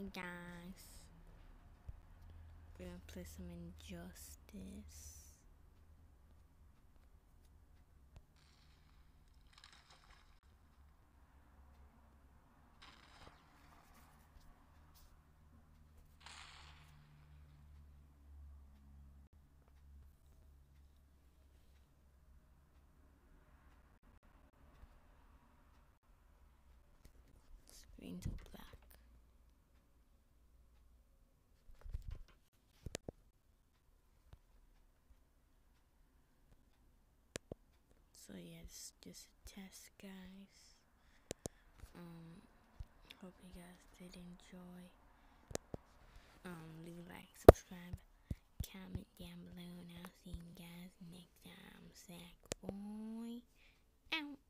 guys. We're gonna play some Injustice. Screen to black. So yeah, it's just a test, guys. Hope you guys did enjoy. Leave a like, subscribe, comment down below, and I'll see you guys next time. Sack boy out.